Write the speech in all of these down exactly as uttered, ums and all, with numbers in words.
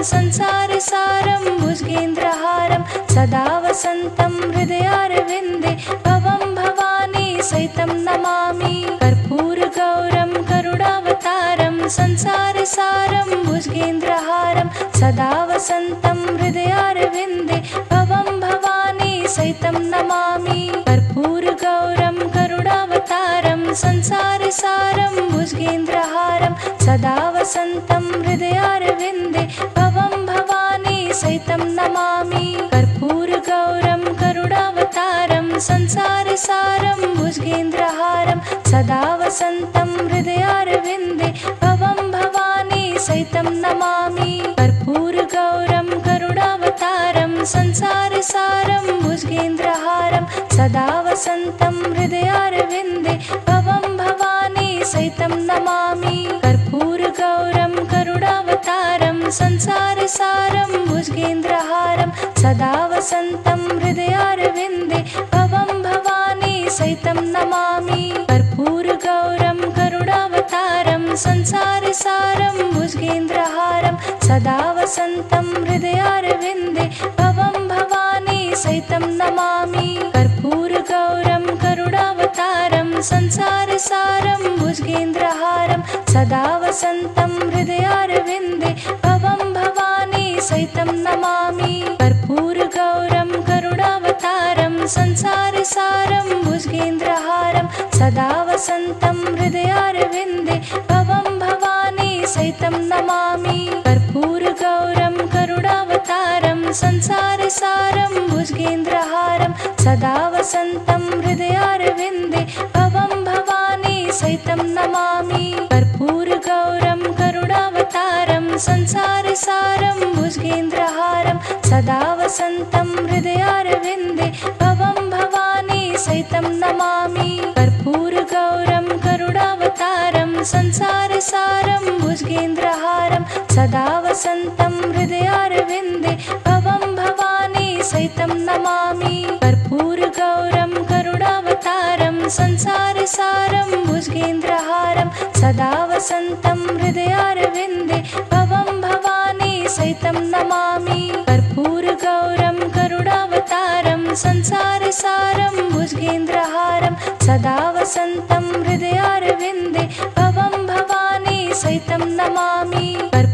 संसारसारं भुजगेन्द्रहारं सदा वसन्तं हृदयारविन्दे भवं भवानी सहितं नमामि कर्पूरगौरं करुणावतारं संसारसारं भुजगेन्द्रहारं सदा वसन्तं हृदयारविन्दे भवं भवानी सहितं नमामि कर्पूरगौरं करुणावतारं संसारसारं भुजगेन्द्रहारं सदा वसन्तं हृदयारविन्दे भवं भवानी सहितं नमामि कर्पूरगौरं करुणावतारं संसारसारं भुजगेन्द्रहारं सदा वसन्तं हृदयारविन्दे भवं भवानी सहितं नमामि कर्पूरगौरं करुणावतारं संसारसारं भुजगेन्द्रहारं सदा वसन्तं हृदयारविन्दे भवं भवानी सहितं नमामि कर्पूरगौरं करुणावतारं संसारसारं भुजगेन्द्रहारं सदा वसन्तं हृदयारविन्दे भवं भवानी सहितं नमामि कर्पूरगौरं करुणावतारं संसारसारं भुजगेन्द्रहारं सदा वसन्तं हृदयारविन्दे भवं भवानी सहितं नमामि कर्पूरगौरं करुणावतारं संसारसारं भुजगेन्द्रहारं सदा वसन्तं हृदयारविन्दे भवं भवानी सहितं नमामि कर्पूरगौरं करुणावतारं संसारसारं भुजगेन्द्रहारं सदा वसन्तं हृदयारविन्दे भवं भवानी सहितं नमामि कर्पूरगौरं करुणावतारं संसारसारं भुजगेन्द्रहारं सदा वसन्तं हृदयारविन्दे भवं भवानी सहितं नमामि कर्पूरगौरं करुणावतारं संसारसारं भुजगेन्द्रहारं सदा वसन्तं हृदयारविन्दे भवं भवानी सहितं नमामि कर्पूरगौरं करुणावतारं संसारसारं भुजगेन्द्रहारं सदा वसन्तं हृदयारविन्दे भवं भवानी सहितं नमामि कर्पूरगौरं करुणावतारं संसारसारं भुजगेन्द्रहारं सदा वसन्तं हृदयारविन्दे भवं भवानी सहितं नमामि कर्पूरगौरं करुणावतारं संसारसारं भुजगेन्द्रहारं सदा वसन्तं हृदयारविन्दे भवं भवानी सहितं नमामि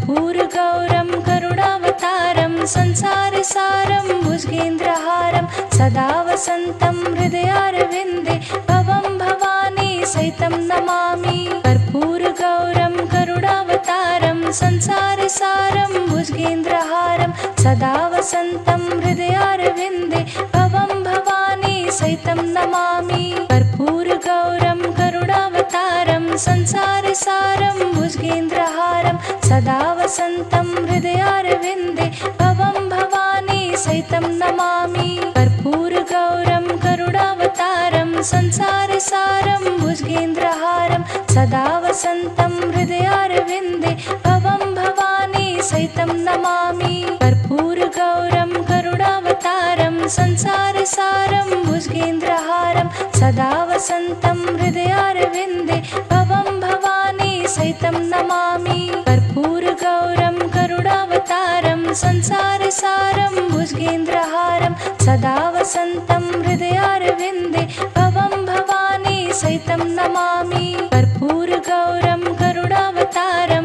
कर्पूरगौरं करुणावतारं संसारसारं भुजगेन्द्रहारं सदा वसन्तं हृदयारविन्दे भवं भवानी सहितं नमामि कर्पूरगौरं करुणावतारं संसारसारं भुजगेन्द्रहारं सदा वसन्तं हृदयारविन्दे भवं भवानी सहितं नमामि कर्पूरगौरं करुणावतारं संसारसारं भुजगेन्द्रहारं सदा वसन्तं हृदयारविन्दे भवं भवानी सहितं नमामि कर्पूरगौरं करुणावतारं संसारसारं भुजगेन्द्रहारं सदा वसन्तं हृदयारविन्दे भवं भवानी सहितं नमामि कर्पूरगौरं करुणावतारं संसारसारं भुजगेन्द्रहारं सदा वसन्तं हृदयारविन्दे भवं भवानी सहितं नमामि कर्पूरगौरं करुणावतारं संसारसारं भुजगेन्द्रहारं सदा वसन्तं हृदयारविन्दे भवं भवानी सहितं नमामि कर्पूरगौरं करुणावतारं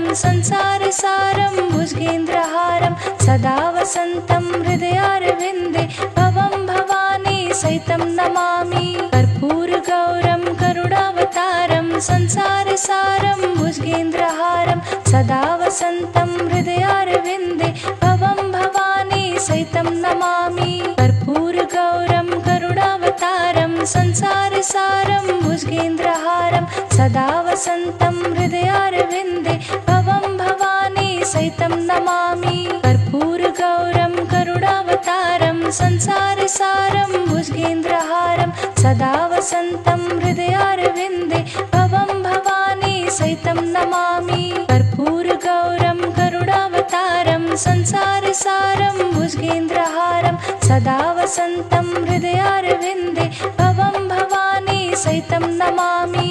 संसारसारं भुजगेन्द्रहारं सदा वसन्तं हृदयारविन्दे भवं भवानी सहितं नमामि कर्पूरगौरं करुणावतारं संसारसारं भुजगेन्द्रहारं सदा वसन्तं हृदयारविन्दे भवं भवानी सहितं नमामि कर्पूरगौरं करुणावतारं संसारसारं भुजगेन्द्रहारं सदा वसन्तं हृदयारविन्दे भवं भवानी सहितं नमामि कर्पूरगौरं करुणावतारं संसारसारं भुजगेन्द्रहारं सदा वसन्तं हृदयारविन्दे भवं भवानी सहितं नमामि कर्पूरगौरं करुणावतारं संसारसारं भुजगेन्द्रहारं सदा वसन्तं हृदयारविन्दे भवं भवानी सहितं नमामि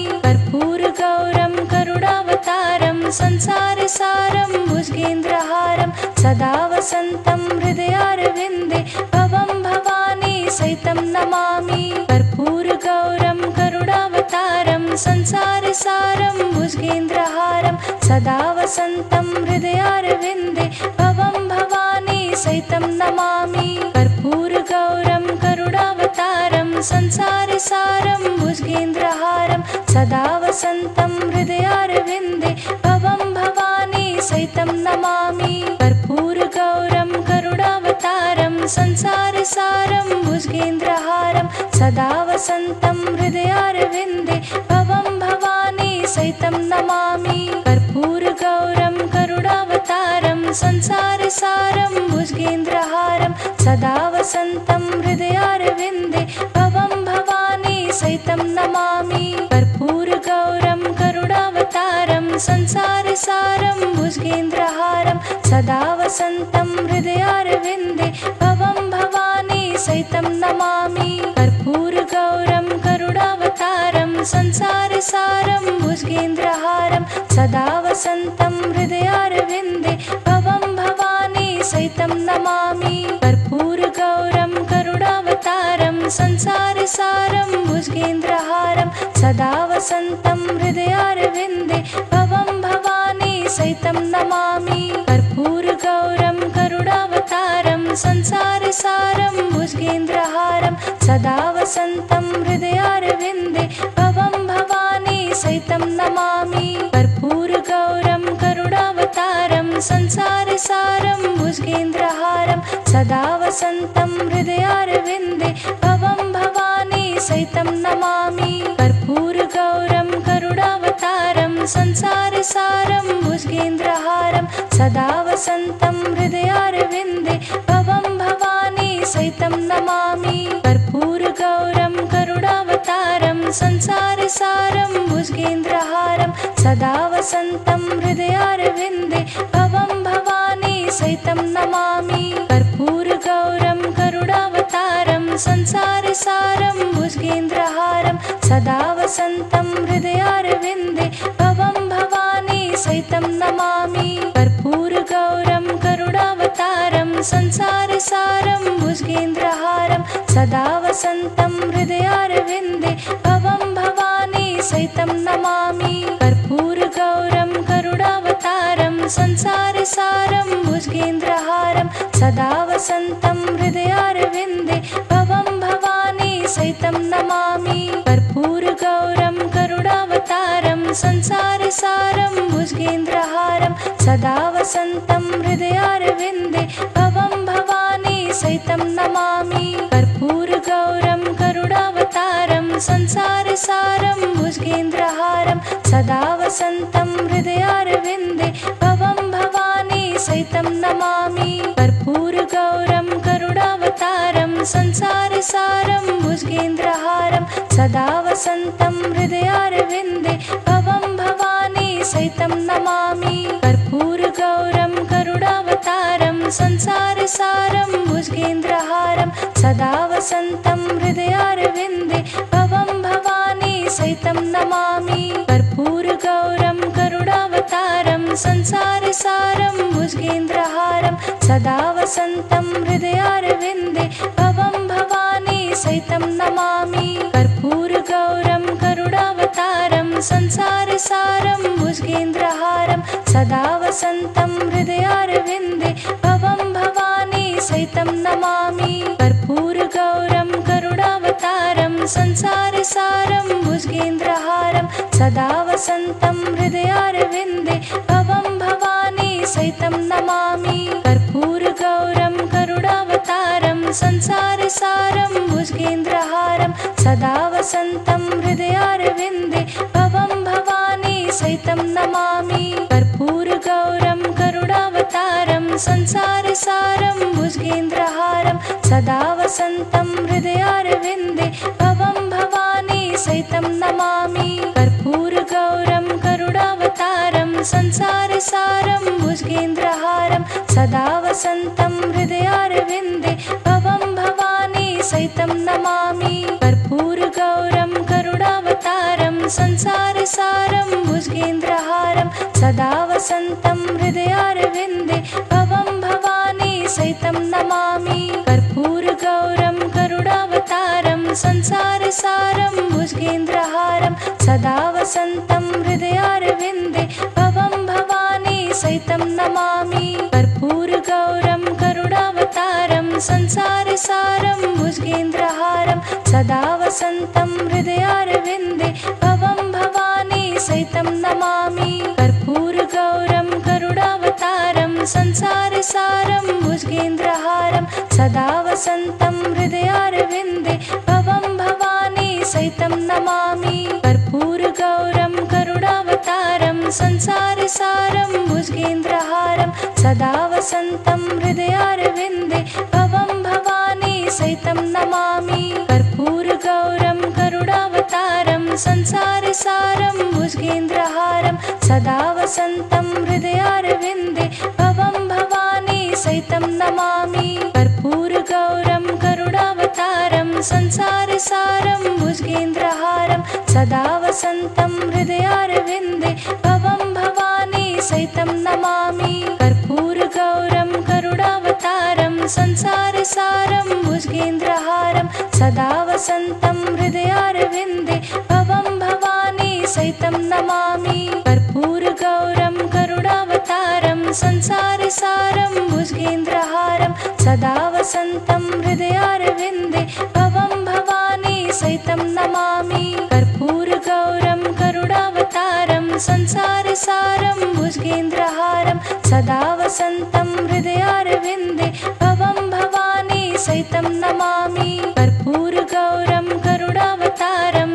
कर्पूरगौरं करुणावतारं संसारसारं भुजगेन्द्रहारं सदा वसन्तं हृदयारविन्दे भवं भवानी सहितं नमामि कर्पूरगौरं करुणावतारं संसारसारं भुजगेन्द्रहारं सदा वसन्तं हृदयारविन्दे भवं भवानी सहितं नमामि कर्पूरगौरं करुणावतारं संसारसारं भुजगेन्द्रहारं सदा वसन्तं हृदयारविन्दे भवं भवानी सहितं नमामि कर्पूरगौरं करुणावतारं संसारसारं भुजगेन्द्रहारं सदा वसन्तं हृदयारविन्दे भवं भवानी सहितं नमामि कर्पूरगौरं करुणावतारं संसारसारं भुजगेन्द्रहारं सदा वसन्तं हृदयारविन्दे भवं भवानी सहितं नमामि कर्पूरगौरं करुणावतारं संसारसारं भुजगेन्द्रहारं सदा वसन्तं हृदयारविन्दे भवं भवानी सहितं नमामि कर्पूरगौरं करुणावतारं संसारसारं भुजगेन्द्रहारं सदा वसन्तं हृदयारविन्दे भवं भवानी सहितं नमामि कर्पूरगौरं करुणावतारं संसारसारं भुजगेन्द्रहारं सदा वसन्तं हृदयारविन्दे भवं भवानी सहितं नमामि कर्पूरगौरं करुणावतारं संसारसारं भुजगेन्द्रहारं सदा वसन्तं हृदयारविन्दे भवं भवानी सहितं नमामि कर्पूरगौरं करुणावतारं संसारसारं भुजगेन्द्रहारं सदा वसन्तं हृदयारविन्दे भवं भवानी सहितं नमामि कर्पूरगौरं करुणावतारं संसारसारं भुजगेन्द्रहारं सदा वसन्तं हृदयारविन्दे भवं भवानी सहितं नमामि कर्पूरगौरं करुणावतारं संसारसारं भुजगेन्द्रहारं सदा वसन्तं हृदयारविन्दे भवं भवानी सहितं नमामि कर्पूरगौरं करुणावतारं संसारसारं भुजगेन्द्रहारं सदा वसन्तं हृदयारविन्दे भवं भवानी सहितं नमामि कर्पूरगौरं करुणावतारं संसारसारं भुजगेन्द्रहारं सदा वसन्तं हृदयारविन्दे भवं भवानी सहितं नमामि कर्पूरगौरं करुणावतारं संसारसारं भुजगेन्द्रहारं सदा वसन्तं हृदयारविन्दे भवं भवानी सहितं नमामि कर्पूरगौरं करुणावतारं संसारसारं भुजगेन्द्रहारं सदा वसन्तं हृदयारविन्दे भवं भवानी सहितं नमामि कर्पूरगौरं करुणावतारं संसारसारं भुजगेन्द्रहारं सदा वसन्तं हृदयारविन्दे भवं भवानी सहितं नमामि कर्पूरगौरं करुणावतारं संसारसारं भुजगेन्द्रहारं सदा वसन्तं हृदयारविन्दे भवं भवानी सहितं नमामि कर्पूरगौरं करुणावतारं संसारसारं भुजगेन्द्रहारं सदा वसन्तं हृदयारविन्दे भवं भवानी सहितं नमामि कर्पूरगौरं करुणावतारं संसारसारं भुजगेन्द्रहारं सदा वसन्तं हृदयारविन्दे भवं भवानी सहितं नमामि कर्पूरगौरं करुणावतारं संसारसारं भुजगेन्द्रहारं सदा वसन्तं हृदयारविन्दे भवं भवानी सहितं नमामि कर्पूरगौरं करुणावतारं संसारसारं भुजगेन्द्रहारं सदा वसन्तं हृदयारविन्दे भवं भवानी सहितं नमामि कर्पूरगौरं करुणावतारं संसारसारं भुजगेन्द्रहारं सदा वसन्तं हृदयारविन्दे भवं भवानी सहितं नमामि कर्पूरगौरं करुणावतारं संसारसारं भुजगेन्द्रहारं सदा वसन्तं हृदयारविन्दे भवं भवानी सहितं नमामि कर्पूरगौरं करुणावतारं संसारसारं भुजगेन्द्रहारं सदा वसन्तं हृदयारविन्दे भवं भवानी सहितं नमामि कर्पूरगौरं करुणावतारं संसारसारं भुजगेन्द्रहारं सदा वसन्तं हृदयारविन्दे भवं भवानी सहितं नमामि कर्पूरगौरं करुणावतारं संसारसारं भुजगेन्द्रहारं सदा वसन्तं हृदयारविन्दे भवं भवानी सहितं नमामि कर्पूरगौरं करुणावतारं संसारसारं भुजगेन्द्रहारं सदा वसन्तं हृदयारविन्दे भवं भवानी सहितं नमामि कर्पूरगौरं करुणावतारं संसारसारं भुजगेन्द्रहारं सदा वसन्तं हृदयारविन्दे भवं भवानी सहितं नमामि कर्पूरगौरं करुणावतारं संसारसारं भुजगेन्द्रहारं सदा वसन्तं हृदयारविन्दे भवं भवानी सहितं नमामि कर्पूरगौरं करुणावतारं संसारसारं भुजगेन्द्रहारं सदा वसन्तं हृदयारविन्दे भवं भवानी सहितं नमामि कर्पूरगौरं करुणावतारं संसारसारं भुजगेन्द्रहारं सदा वसन्तं हृदयारविन्दे भवं भवानी सहितं नमामि कर्पूरगौरं करुणावतारं संसारसारं भुजगेन्द्रहारं सदा वसन्तं हृदयारविन्दे भवं भवानी सहितं नमामि कर्पूरगौरं करुणावतारं संसारसारं भुजगेन्द्रहारं सदा वसन्तं हृदयारविन्दे भवं भवानी सहितं नमामि कर्पूरगौरं करुणावतारं संसारसारं भुजगेन्द्रहारं सदा वसन्तं हृदयारविन्दे भवं भवानी सहितं नमामि कर्पूरगौरं करुणावतारं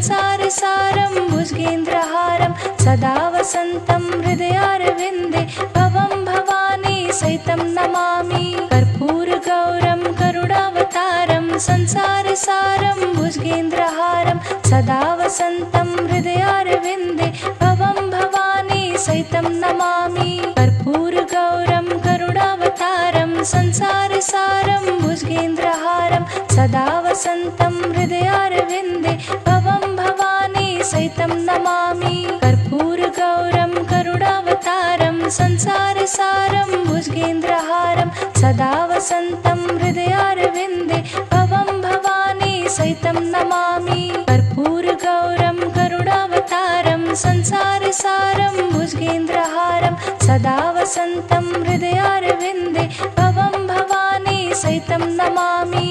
संसारसारं भुजगेन्द्रहारं सदा वसन्तं हृदयारविन्दे भवं भवानी सहितं नमामि कर्पूरगौरं करुणावतारं संसारसारं भुजगेन्द्रहारं सदा वसन्तं हृदयारविन्दे भवं भवानी सहितं नमामि कर्पूरगौरं करुणावतारं संसारसारं भुजगेन्द्रहारं सदा वसन्तं हृदयारविन्दे भवं भवानी सहितं नमामि कर्पूरगौरं करुणावतारं संसारसारं भुजगेन्द्रहारं सदा वसन्तं हृदयारविन्दे भवं भवानी सहितं नमामि कर्पूरगौरं करुणावतारं संसारसारं भुजगेन्द्रहारं सदा वसन्तं हृदयारविन्दे भवं भवानी सहितं नमामि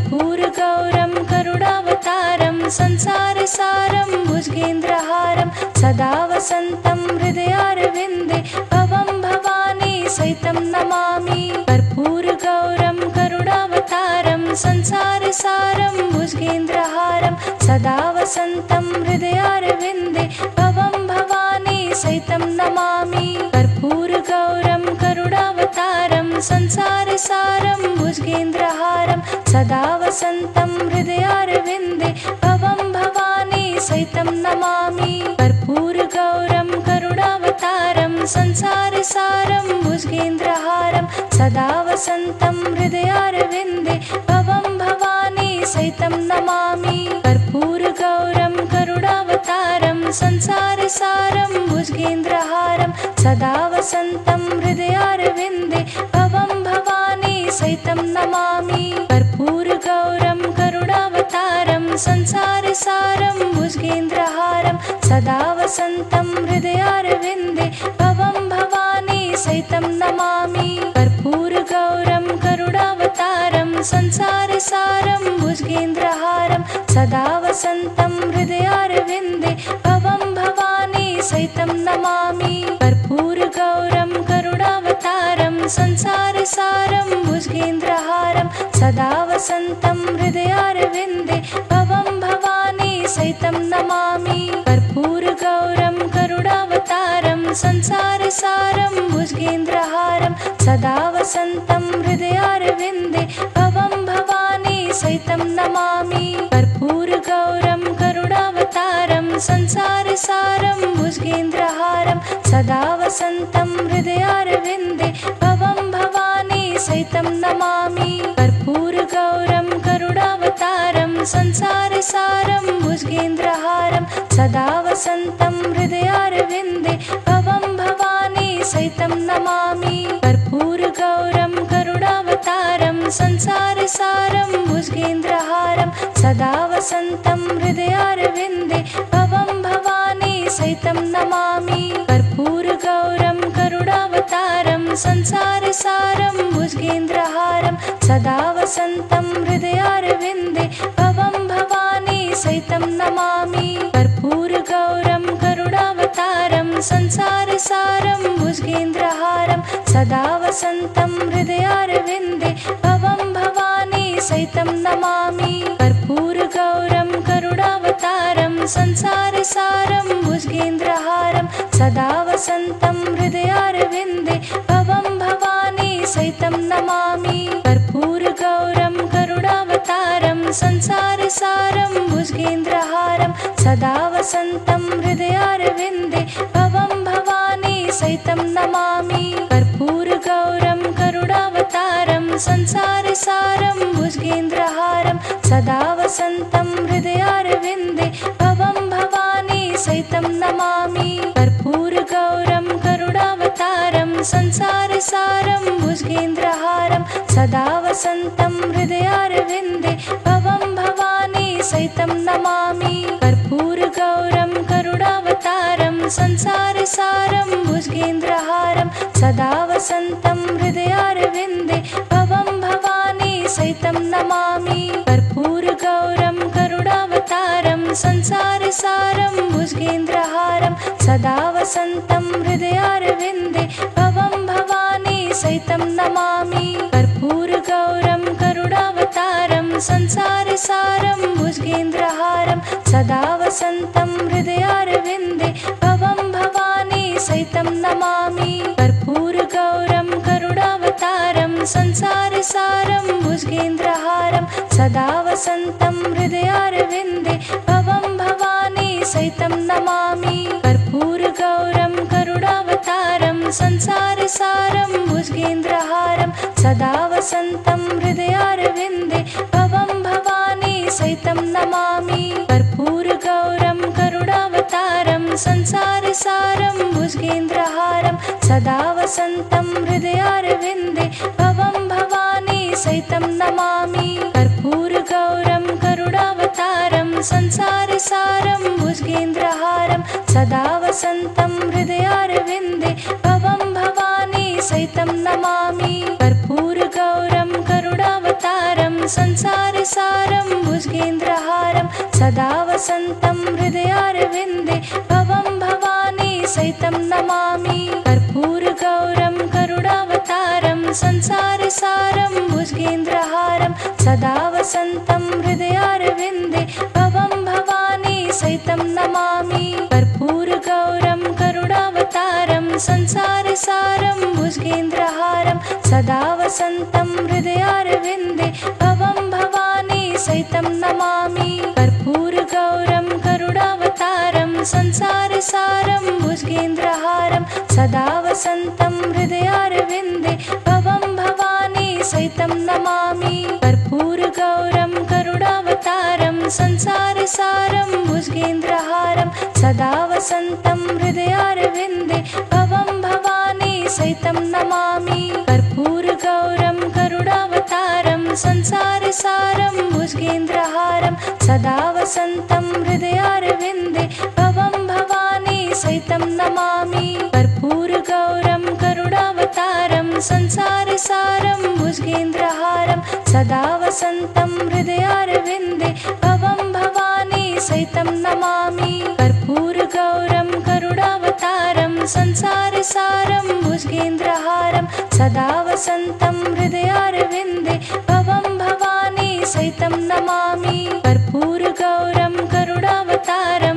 कर्पूरगौरं करुणावतारं संसारसारं भुजगेन्द्रहारं सदा वसन्तं हृदयारविन्दे भवं भवानी सहितं नमामि कर्पूरगौरं करुणावतारं संसारसारं भुजगेन्द्रहारं सदा वसन्तं हृदयारविन्दे भवं भवानी सहितं नमामि कर्पूरगौरं करुणावतारं संसारसारं भुजगेन्द्रहारं सदा वसन्तं हृदयारविन्दे भवं भवानी सहितं नमामि कर्पूरगौरं करुणावतारं संसारसारं भुजगेन्द्रहारं सदा वसन्तं हृदयारविन्दे भवं भवानी सहितं नमामि कर्पूरगौरं करुणावतारं संसारसारं भुजगेन्द्रहारं सदा वसन्तं हृदयारविन्दे भवं भवानी सहितं नमामि कर्पूरगौरं करुणावतारं संसारसारं भुजगेन्द्रहारं सदा वसन्तं हृदयारविन्दे भवं भवानी सहितं नमामि कर्पूरगौरं करुणावतारं संसारसारं भुजगेन्द्रहारं सदा वसन्तं हृदयारविन्दे भवं भवानी सहितं नमामि कर्पूरगौरं करुणावतारं संसारसारं भुजगेन्द्रहारं सदा वसन्तं हृदयारविन्दे भवं भवानी सहितं नमामि कर्पूरगौरं करुणावतारं संसारसारं भुजगेन्द्रहारं सदा वसन्तं हृदयारविन्दे भवं भवानी सहितं नमामि कर्पूरगौरं करुणावतारं संसारसारं भुजगेन्द्रहारं सदा वसन्तं हृदयारविन्दे भवं भवानी सहितं नमामि कर्पूरगौरं करुणावतारं संसारसारं भुजगेन्द्रहारं सदा वसन्तं हृदयारविन्दे भवं भवानी सहितं नमामि कर्पूरगौरं करुणावतारं संसारसारं भुजगेन्द्रहारं सदा वसन्तं हृदयारविन्दे भवं भवानी सहितं नमामि। कर्पूरगौरं करुणावतारं संसारसारं भुजगेन्द्रहारं सदा वसन्तं हृदयारविन्दे भवं भवानी सहितं नमामि। कर्पूरगौरं करुणावतारं संसारसारं भुजगेन्द्रहारं सदा वसन्तं हृदयारविन्दे भवं भवानी सहितं नमामि। कर्पूरगौरं करुणावतारं संसारसारं भुजगेन्द्रहारं सदा वसन्तं हृदयारविन्दे भवं भवानी सहितं नमामि। कर्पूरगौरं करुणावतारं संसारसारं भुजगेन्द्रहारं सदा वसन्तं हृदयारविन्दे भवं भवानी सहितं नमामि। कर्पूरगौरं करुणावतारं संसारसारं भुजगेन्द्रहारं सदा वसन्तं हृदयारविन्दे भवं भवानी सहितं नमामि। कर्पूरगौरं करुणावतारं संसारसारं भुजगेन्द्रहारं सदा वसन्तं हृदयारविन्दे भवं भवानी सहितं नमामि। कर्पूरगौरं करुणावतारं संसारसारं भुजगेन्द्रहारं सदा वसन्तं हृदयारविन्दे भवं भवानी सहितं नमामि। कर्पूरगौरं करुणावतारं संसारसारं भुजगेन्द्रहारं सदा वसन्तं हृदयारविन्दे भवं भवानी सहितं नमामि। कर्पूरगौरं करुणावतारं संसारसारं भुजगेन्द्रहारं सदा वसन्तं हृदयारविन्दे भवं भवानी सहितं नमामि। कर्पूरगौरं करुणावतारं संसारसारं भुजगेन्द्रहारं सदा वसन्तं हृदयारविन्दे भवं भवानी सहितं नमामि। कर्पूरगौरं करुणावतारं संसारसारं भुजगेन्द्रहारं सदा वसन्तं हृदयारविन्दे भवं भवानी सहितं नमामि। कर्पूरगौरं करुणावतारं संसारसारं भुजगेन्द्रहारं सदा वसन्तं हृदयारविन्दे भवं भवानी सहितं नमामि। कर्पूरगौरं करुणावतारं संसारसारं भुजगेन्द्रहारं सदा वसन्तं हृदयारविन्दे भवं भवानी सहितं नमामि। कर्पूरगौरं करुणावतारं संसारसारं भुजगेन्द्रहारं सदा वसन्तं हृदयारविन्दे भवं भवानी सहितं नमामि। कर्पूरगौरं करुणावतारं संसारसारं भुजगेन्द्रहारं सदा वसन्तं हृदयारविन्दे भवं भवानी सहितं नमामि। कर्पूरगौरं करुणावतारं संसारसारं भुजगेन्द्रहारं सदा वसन्तं हृदयारविन्दे भवं भवानी सहितं नमामि। कर्पूरगौरं करुणावतारं संसारसारं भुजगेन्द्रहारं सदा वसन्तं हृदयारविन्दे भवं भवानी सहितं नमामि। कर्पूरगौरं करुणावतारं संसारसारं भुजगेन्द्रहारं सदा वसन्तं हृदयारविन्दे भवं भवानी सहितं नमामि। कर्पूरगौरं करुणावतारं संसारसारं भुजगेन्द्रहारं सदा वसन्तं हृदयारविन्दे भवं भवानी सहितं नमामि। कर्पूरगौरं करुणावतारं संसारसारं भुजगेन्द्रहारं सदा वसन्तं हृदयारविन्दे भवं भवानी सहितं नमामि। कर्पूरगौरं करुणावतारं संसारसारं भुजगेन्द्रहारं सदा वसन्तं हृदयारविन्दे भवं भवानी सहितं नमामि। कर्पूरगौरं करुणावतारं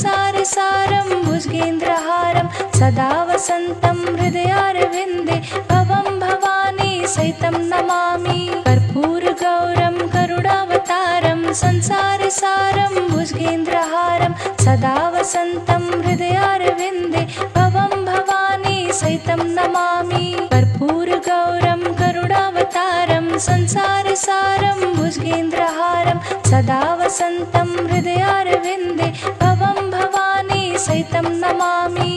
संसारसारं भुजगेन्द्रहारं सदा वसन्तं हृदयारविन्दे भवं भवानी सहितं नमामि। कर्पूरगौरं करुणावतारं संसारसारं भुजगेन्द्रहारं सदा वसन्तं हृदयारविन्दे भवं भवानी सहितं नमामि। कर्पूरगौरं करुणावतारं संसारसारं भुजगेन्द्रहारं सदा वसन्तं हृदयारविन्दे भवं भवानी सहितं नमामि।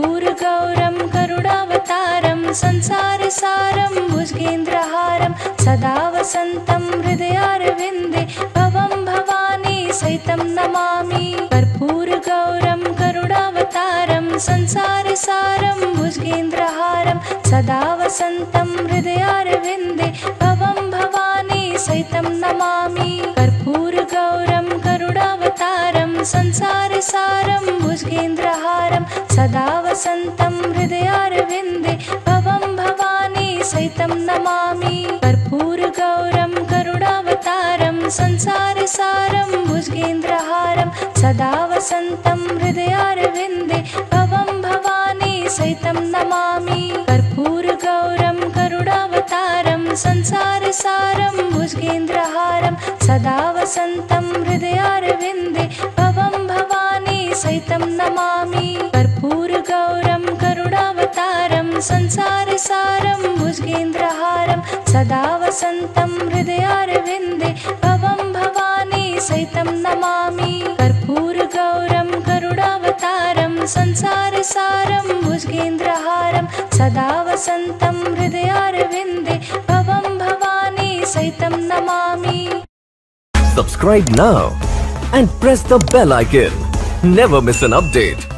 कर्पूरगौरं करुणावतारं संसारसारं भुजगेन्द्रहारं सदा सदा वसन्तं हृदयारविन्दे भवं भवानी सहितं नमामि कर्पूरगौरं करुणावतारं संसारसारं भुजगेन्द्रहारं सदा वसन्तं हृदयारविन्दे भवं भवानी सहितं नमामि कर्पूरगौरं करुणावतारं संसारसारं भुजगेन्द्रहारं सदा वसन्तं हृदयारविन्दे भवं भवानी सहितं नमामि कर्पूरगौरं करुणावतारं संसारसारं भुजगेन्द्रहारं सदा वसन्तं हृदयारविन्दे भवं भवानी सहितं नमामि कर्पूरगौरं करुणावतारं संसारसारं भुजगेन्द्रहारं सदा वसन्तं हृदयारविन्दे भवं भवानी सहितं नमामि कर्पूरगौरं करुणावतारं संसारसारं भुजगेन्द्रहारं सदा वसन्तं हृदयारविन्दे भवं भवानी सहितं नमामि कर्पूरगौरं करुणावतारं संसारसारं भुजगेन्द्रहारं सदा वसन्तं हृदयारविन्दे भवं भवानी सहितं Namami. Subscribe now and press the bell icon. Never miss an update.